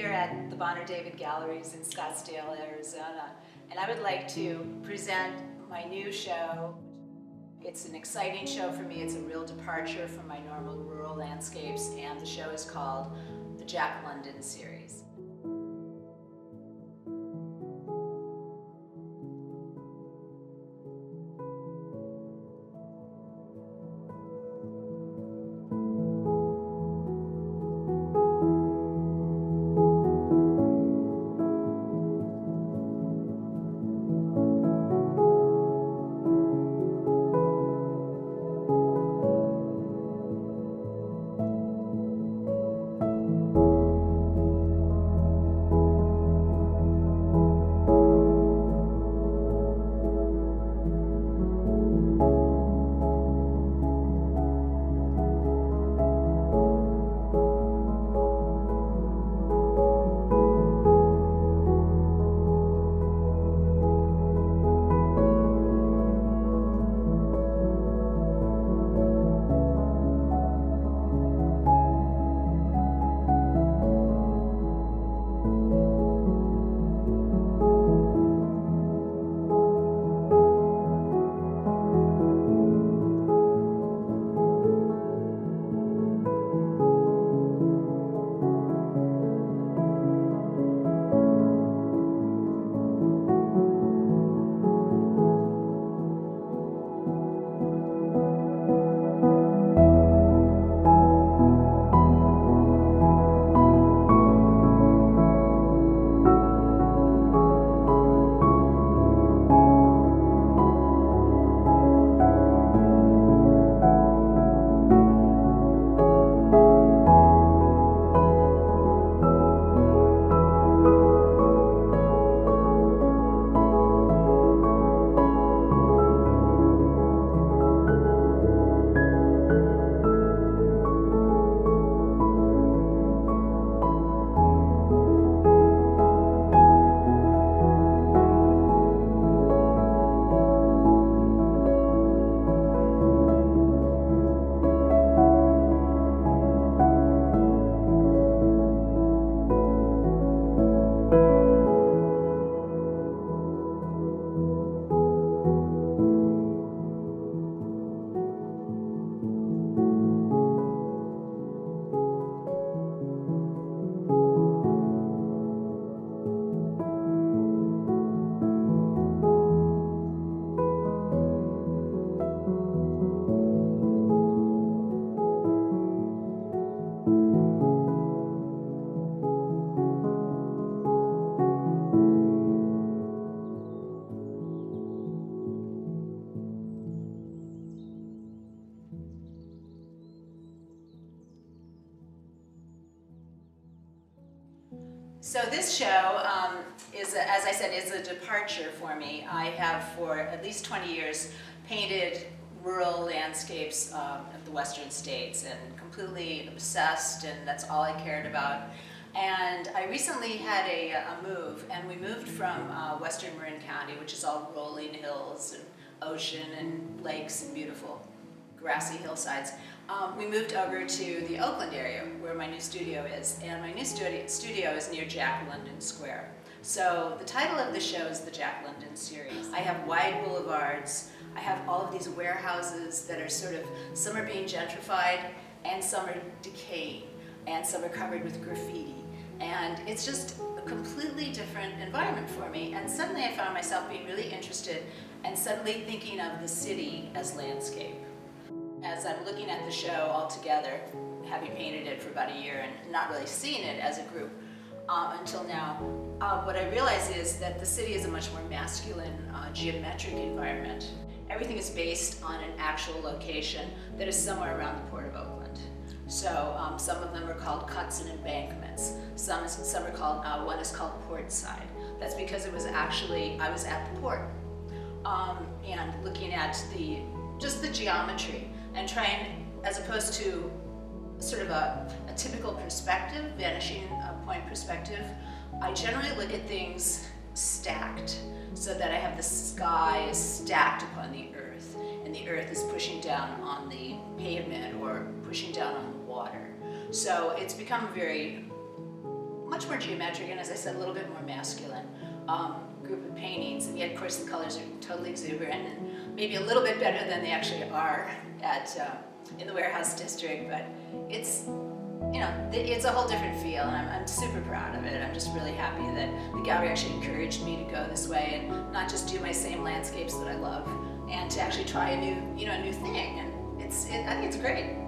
here at the Bonner David Galleries in Scottsdale, Arizona, and I would like to present my new show. It's an exciting show for me. It's a real departure from my normal rural landscapes, and the show is called the Jack London series. So this show as I said, is a departure for me. I have for at least 20 years painted rural landscapes of the western states and completely obsessed, and that's all I cared about. And I recently had a move, and we moved from western Marin County, which is all rolling hills and ocean and lakes and beautiful grassy hillsides. We moved over to the Oakland area where my new studio is, and my new studio is near Jack London Square. So the title of the show is the Jack London series. I have wide boulevards, I have all of these warehouses that are sort of, some are being gentrified and some are decaying and some are covered with graffiti. And it's just a completely different environment for me, and suddenly I found myself being really interested and suddenly thinking of the city as landscape. As I'm looking at the show all together, having painted it for about a year and not really seeing it as a group until now, what I realize is that the city is a much more masculine, geometric environment. Everything is based on an actual location that is somewhere around the Port of Oakland. So some of them are called cuts and embankments. Some are called, one is called Portside. That's because it was actually, I was at the port and looking at just the geometry and trying, as opposed to sort of a typical perspective, vanishing point perspective, I generally look at things stacked, so that I have the sky stacked upon the earth, and the earth is pushing down on the pavement or pushing down on the water. So it's become much more geometric, and as I said, a little bit more masculine group of paintings. And yet, of course, the colors are totally exuberant and maybe a little bit better than they actually are at in the warehouse district. But it's, you know, it's a whole different feel, and I'm super proud of it. I'm just really happy that the gallery actually encouraged me to go this way and not just do my same landscapes that I love, and to actually try a new, you know, a new thing. And I think it's great.